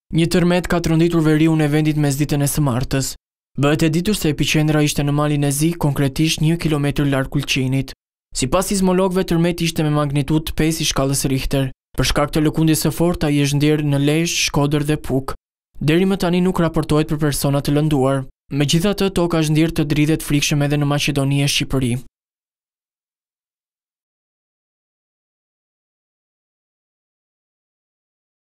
Një tërmet ka trondittur veriun e vendit mesditën e së martës. Bëhet e ditur se epiqendra ishte në malin e Zi, konkretisht 1 kilometër larg Kulçinit. Sipas sismologëve, tërmeti ishte me magnitudë 5 i shkallës Richter. Për shkak të lëkundjes së fortë, ai është ndjerë në Lezhë, Shkodër dhe Puk. Deri më tani nuk raportohet për persona të lënduar. Megjithatë, toka është ndjerë të dridhet frikshëm edhe në Maqedoni e Shqipëri.